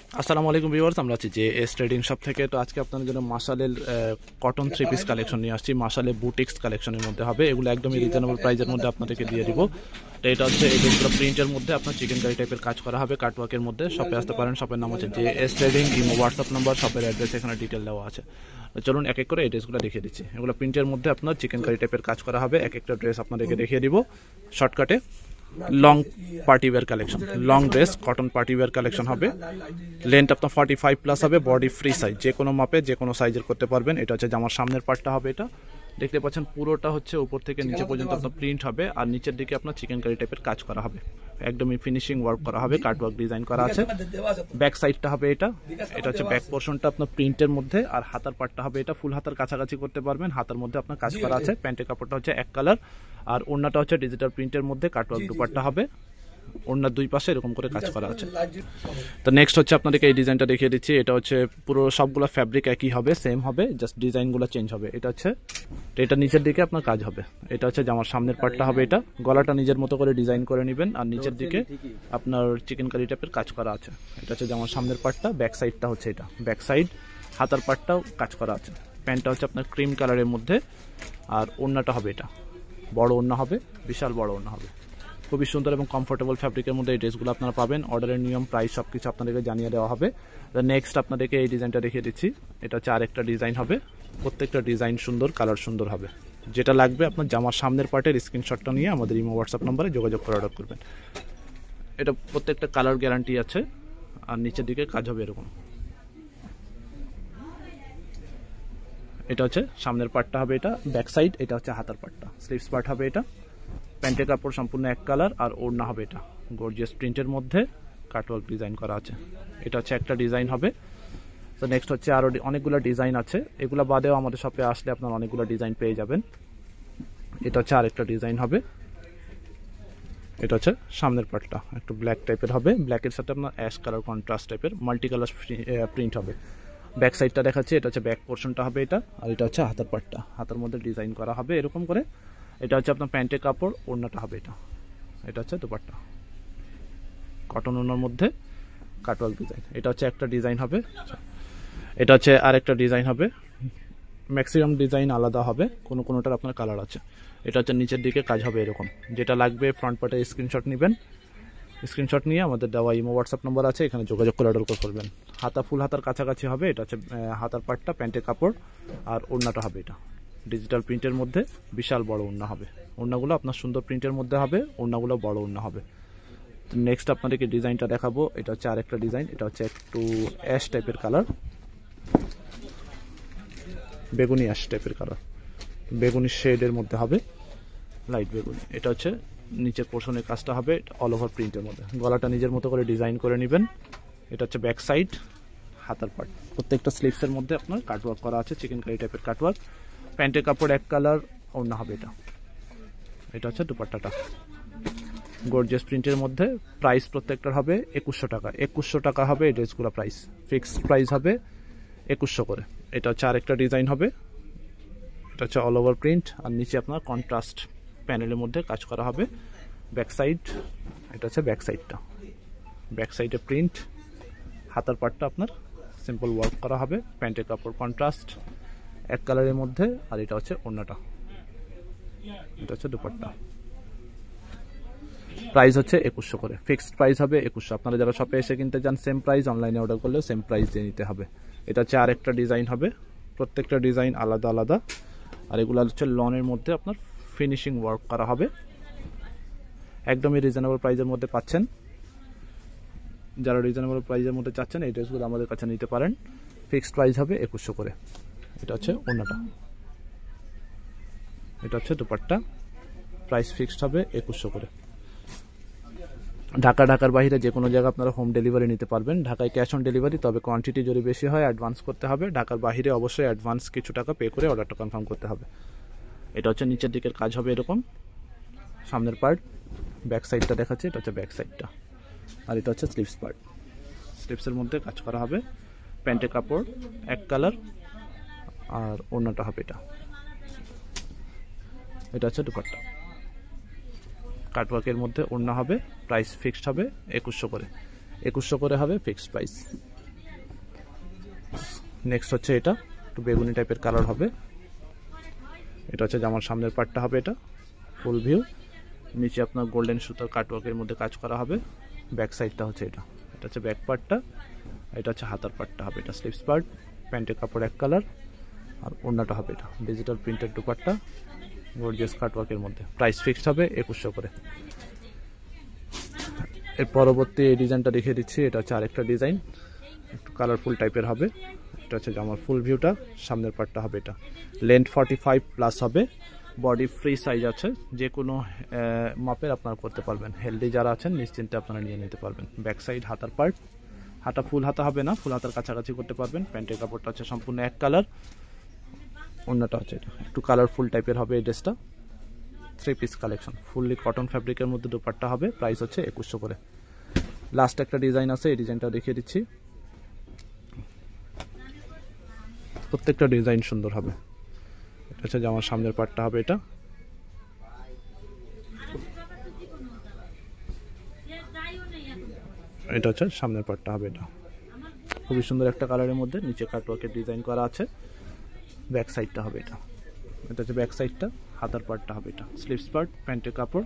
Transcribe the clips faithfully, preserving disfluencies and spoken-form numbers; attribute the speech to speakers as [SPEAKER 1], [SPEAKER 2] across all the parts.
[SPEAKER 1] আসসালামু আলাইকুম ভিউয়ার্স, আমরা আছি যে এস ট্রেডিং শপ থেকে। তো আজকে আপনাদের জন্য মাসালের কটন থ্রি পিস কালেকশন নিয়ে আসছি। মাসালে বুটিক্স কালেকশনের মধ্যে হবে, এগুলো একদমই রিজনেবল প্রাইসের মধ্যে আপনাদেরকে দিয়ে দিব। তো এটা হচ্ছে এই যেগুলো প্রিন্টের মধ্যে আপনার চিকেন কারি টাইপের কাজ করা হবে, কাটওয়ার্কের মধ্যে। শপে আসতে পারেন, শপের নাম হচ্ছে যে S trading, imo WhatsApp number, শপের অ্যাড্রেস এখানে ডিটেল দেওয়া আছে। চলুন এক এক করে এই ড্রেসগুলো দেখিয়ে দিচ্ছি। এগুলো প্রিন্টের মধ্যে আপনার চিকেন কারি টাইপের কাজ করা হবে। এক একটা ড্রেস আপনাদেরকে দেখিয়ে দিব শর্টকাটে। Long party wear collection, long dress cotton party wear collection হবে। লেন্থ আপনার ফর্টি ফাইভ প্লাস হবে, বডি ফ্রি সাইজ, যে কোনো মাপে যে কোনো সাইজের করতে পারবেন। এটা হচ্ছে জামার সামনের পার্টটা হবে, এটা দেখতে পাচ্ছেন পুরোটা হচ্ছে উপর থেকে নিচে পর্যন্ত আপনার প্রিন্ট হবে, আর নিচের দিকে আপনার চিকেন কারি টাইপের কাজ করা হবে, একদমই ফিনিশিং ওয়ার্ক করা হবে, কাট ওয়ার্ক ডিজাইন করা আছে। ব্যাক সাইডটা হবে এটা, এটা হচ্ছে ব্যাক পোর্শনটা আপনার প্রিন্টের মধ্যে, আর হাতার পার্টটা হবে এটা ফুল হাতার কাছাকাছি করতে পারবেন, হাতার মধ্যে আপনার কাজ করা আছে। প্যান্টের কাপড়টা হচ্ছে এক কালার, আর ওড়নাটা হচ্ছে ডিজিটাল প্রিন্টের মধ্যে কাট ওয়ার্ক দুপাট্টা হবে, ওড়নার দুই পাশে এরকম করে কাজ করা আছে। তো নেক্সট হচ্ছে আপনাদেরকে এই ডিজাইনটা দেখিয়ে দিচ্ছি। এটা হচ্ছে পুরো সবগুলো ফ্যাব্রিক একই হবে, সেম হবে, জাস্ট ডিজাইনগুলো চেঞ্জ হবে। এটা হচ্ছে এটা নিচের দিকে আপনার কাজ হবে। এটা হচ্ছে জামার সামনের পার্টটা হবে, এটা গলাটা নিজের মতো করে ডিজাইন করে নেবেন, আর নিচের দিকে আপনার চিকেন কারি টাইপের কাজ করা আছে। এটা হচ্ছে জামার সামনের পার্টটা, ব্যাক সাইডটা হচ্ছে এটা ব্যাক সাইড, হাতার পার্টটাও কাজ করা আছে। প্যান্টটা হচ্ছে আপনার ক্রিম কালারের মধ্যে, আর ওড়নাটা হবে এটা বড় ওড়না হবে, বিশাল বড় ওড়না হবে। খুবই সুন্দর এবং কমফোর্টেবল ফ্যাব্রিকের মধ্যে এই ড্রেসগুলো আপনারা পাবেন। অর্ডারের নিয়ম, প্রাইস সব কিছু আপনাদেরকে জানিয়ে দেওয়া হবে। নেক্সট আপনাদেরকে এই ডিজাইনটা দেখিয়ে দিচ্ছি। এটা হচ্ছে আরেকটা ডিজাইন হবে, প্রত্যেকটা ডিজাইন সুন্দর, কালার সুন্দর হবে। যেটা লাগবে আপনার জামার সামনের পার্টের স্ক্রিনশটটা নিয়ে আমাদের ইমো হোয়াটসঅ্যাপ নম্বরে যোগাযোগ করে অর্ডার করবেন। এটা প্রত্যেকটা কালার গ্যারান্টি আছে, আর নিচের দিকে কাজ হবে এরকম। এটা হচ্ছে সামনের পার্টটা হবে, এটা ব্যাক সাইড, এটা হচ্ছে হাতার পার্টটা, স্লিভস পার্ট হবে এটা। প্যান্টের কাপড় সম্পূর্ণ এক কালার, আর ওড়না হবে এটা গর্জিয়াস প্রিন্টের মধ্যে কাটওয়ার্ক ডিজাইন করা আছে। এটা হচ্ছে একটা ডিজাইন হবে। তো নেক্সট হচ্ছে আরও অনেকগুলো ডিজাইন আছে, এগুলো বাদেও আমাদের শপে আসলে আপনার অনেকগুলো ডিজাইন পেয়ে যাবেন। এটা হচ্ছে আরেকটা ডিজাইন হবে। এটা হচ্ছে সামনের পার্টটা একটু ব্ল্যাক টাইপের হবে, ব্ল্যাকের সাথে আপনার অ্যাশ কালার কন্ট্রাস্ট টাইপের মাল্টি কালার প্রিন্ট হবে। ব্যাক সাইডটা দেখাচ্ছে, এটা হচ্ছে ব্যাক পোর্শনটা হবে এটা, আর এটা হচ্ছে হাতার পার্টটা, হাতার মধ্যে ডিজাইন করা হবে এরকম করে। এটা হচ্ছে আপনার প্যান্টের কাপড়, ওড়নাটা হবে এটা। এটা হচ্ছে দুপাট্টা, কটন ওড়নার মধ্যে কাটওয়ার্ক ডিজাইন। এটা হচ্ছে একটা ডিজাইন হবে। এটা হচ্ছে আরেকটা ডিজাইন হবে, ম্যাক্সিমাম ডিজাইন আলাদা হবে, কোনো কোনোটার আপনার কালার আছে। এটা হচ্ছে নিচের দিকে কাজ হবে এরকম। যেটা লাগবে ফ্রন্ট পার্টে স্ক্রিনশট নেবেন, স্ক্রিনশট নিয়ে আমাদের দেওয়া ইমো হোয়াটসঅ্যাপ নম্বর আছে, এখানে যোগাযোগ করে অর্ডার করবেন। হাতা ফুল হাতার কাছাকাছি হবে। এটা হচ্ছে হাতার পার্টটা, প্যান্টের কাপড়, আর ওড়নাটা হবে এটা ডিজিটাল প্রিন্টের মধ্যে, বিশাল বড় ওড়না হবে। ওড়নাগুলো আপনার সুন্দর প্রিন্টের মধ্যে হবে, ওড়নাগুলো বড় ওড়না হবে। নেক্সট আপনাদেরকে ডিজাইনটা দেখাবো। এটা হচ্ছে আরেকটা ডিজাইন, এটা হচ্ছে একটু অ্যাশ টাইপের কালার, বেগুনি অ্যাশ টাইপের কালার, বেগুনি শেডের মধ্যে হবে, লাইট বেগুনি। এটা হচ্ছে নিচের পোর্শনের কাজটা হবে অল ওভার প্রিন্টের মধ্যে, গলাটা নিজের মতো করে ডিজাইন করে নেবেন। এটা হচ্ছে ব্যাক সাইড, হাতার পার্ট, প্রত্যেকটা স্লিভসের মধ্যে আপনার কাটওয়ার্ক করা আছে, চিকেন কারি টাইপের কাটওয়ার্ক। প্যান্টের কাপড় এক কালার, ওড়না হবে এটা। এটা হচ্ছে দুপাট্টাটা গর্জিয়াস প্রিন্টের মধ্যে। প্রাইস প্রত্যেকটার হবে একুশশো টাকা, একুশশো টাকা হবে এই ড্রেসগুলো প্রাইস, ফিক্সড প্রাইস হবে একুশশো করে। এটা হচ্ছে আরেকটা ডিজাইন হবে, এটা হচ্ছে অল ওভার প্রিন্ট, আর নিচে আপনার কন্ট্রাস্ট প্যানেলের মধ্যে কাজ করা হবে। ব্যাক সাইড, এটা হচ্ছে ব্যাক সাইডটা, ব্যাক সাইডে প্রিন্ট, হাতার পার্টটা আপনার সিম্পল ওয়ার্ক করা হবে। প্যান্টের কাপড় কন্ট্রাস্ট এক কালারের মধ্যে, আর এটা হচ্ছে ওড়নাটা, এটা হচ্ছে দুপাট্টা। প্রাইস হচ্ছে একুশশো করে, ফিক্সড প্রাইস হবে একুশশো। আপনারা যারা শপে এসে কিনতে চান সেম প্রাইস, অনলাইনে অর্ডার করলেও সেম প্রাইস দিয়ে নিতে হবে। এটা হচ্ছে আরেকটা ডিজাইন হবে, প্রত্যেকটা ডিজাইন আলাদা আলাদা, আর এগুলো হচ্ছে লনের মধ্যে আপনার ফিনিশিং ওয়ার্ক করা হবে। একদমই রিজনেবল প্রাইসের মধ্যে পাচ্ছেন। যারা রিজনেবল প্রাইসের মধ্যে চাচ্ছেন এই ড্রেসগুলো আমাদের কাছে নিতে পারেন। ফিক্সড প্রাইস হবে একুশশো করে। এটা হচ্ছে ওড়নাটা, এটা হচ্ছে দুপাট্টা, প্রাইস ফিক্সড হবে একুশশো করে। ঢাকা, ঢাকার বাইরে যে কোনো জায়গায় আপনারা হোম ডেলিভারি নিতে পারবেন। ঢাকায় ক্যাশ অন ডেলিভারি, তবে কোয়ান্টিটি যদি বেশি হয় অ্যাডভান্স করতে হবে। ঢাকার বাইরে অবশ্যই অ্যাডভান্স কিছু টাকা পে করে অর্ডারটা কনফার্ম করতে হবে। এটা হচ্ছে নিচের দিকের কাজ হবে এরকম, সামনের পার্ট, ব্যাক সাইডটা দেখাচ্ছে, এটা হচ্ছে ব্যাক সাইডটা, আর এটা হচ্ছে স্লিভস পার্ট, স্লিভসের মধ্যে কাজ করা হবে। প্যান্টের কাপড় এক কালার, আর ওড়নাটা হবে এটা। এটা হচ্ছে দুপাট্টা, কাটওয়ার্কের মধ্যে ওড়না হবে। প্রাইস ফিক্সড হবে একুশশো করে, একুশশো করে হবে ফিক্সড প্রাইস। নেক্সট হচ্ছে এটা একটু বেগুনি টাইপের কালার হবে। এটা হচ্ছে জামার সামনের পার্টটা হবে, এটা ফুল ভিউ, নিচে আপনার গোল্ডেন সুতার কাটওয়ার্কের মধ্যে কাজ করা হবে। ব্যাক সাইডটা হচ্ছে এটা, এটা হচ্ছে ব্যাক পার্টটা, এটা হচ্ছে হাতার পার্টটা হবে, এটা স্লিভস পার্ট, প্যান্টের কাপড় এক কালার, আর ওড়নাটা হবে এটা ডিজিটাল প্রিন্টেড দুপাট্টা গর্জিয়াস কাটওয়ার্কের মধ্যে। প্রাইস ফিক্সড হবে একুশশো করে। এর পরবর্তী এই ডিজাইনটা দেখিয়ে দিচ্ছি, এটা হচ্ছে আরেকটা ডিজাইন, একটু কালারফুল টাইপের হবে। এটা হচ্ছে আমার ফুল ভিউটা, সামনের পার্টটা হবে এটা লেন্থ ফর্টি ফাইভ প্লাস হবে, বডি ফ্রি সাইজ আছে, যে কোনো মাপের আপনারা করতে পারবেন। হেলদি যারা আছেন নিশ্চিন্তে আপনারা নিয়ে নিতে পারবেন। ব্যাক সাইড হাতার পার্ট, হাতা ফুল হাতা হবে না, ফুল হাতার কাছাকাছি করতে পারবেন। প্যান্টের কাপড়টা হচ্ছে সম্পূর্ণ এক কালার, ওড়নাটা হচ্ছে এটা একটু কালারফুল টাইপের হবে। এই ড্রেসটা three piece collection, fully cotton ফ্যাব্রিকের মধ্যে দুপাট্টা হবে, প্রাইস হচ্ছে একুশশো করে। লাস্ট একটা ডিজাইন আছে, এই ডিজাইনটা দেখিয়ে দিচ্ছি, প্রত্যেকটা ডিজাইন সুন্দর হবে। এটা হচ্ছে জামার সামনের পার্টটা হবে, এটা এটা হচ্ছে সামনের পার্টটা হবে, এটা খুবই সুন্দর একটা কালারের মধ্যে, নিচে কাটওয়ার্কের ডিজাইন করা আছে। ব্যাক সাইডটা হবে এটা, এটা হচ্ছে ব্যাক সাইডটা, হাতার পার্টটা হবে এটা স্লিভস পার্ট, প্যান্টের কাপড়,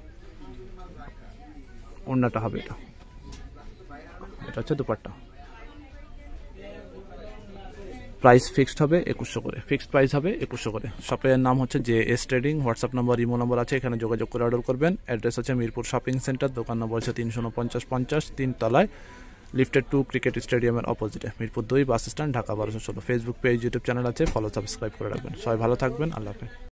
[SPEAKER 1] ওড়নাটা হবে এটা, এটা হচ্ছে দুপাট্টা। প্রাইস ফিক্সড হবে একুশশো করে, ফিক্সড প্রাইস হবে একুশশো করে। শপের নাম হচ্ছে J S trading, WhatsApp number imo number আছে, এখানে যোগাযোগ করে অর্ডার করবেন। অ্যাড্রেস হচ্ছে মিরপুর শপিং সেন্টার, দোকান নম্বর হচ্ছে তিনশো উনপঞ্চাশ পঞ্চাশ, তিন তলায়, লিফটেড টু ক্রিকেট স্টেডিয়ামের অপোজিটে, মিরপুর দুই বাস স্ট্যান্ড, ঢাকা বারোশো ষোলো। ফেসবুক পেজ, ইউটিউব চ্যানেল আছে, ফলো সাবস্ক্রাইব করে রাখবেন। সবাই ভালো থাকবেন, আল্লাহ হাফেজ।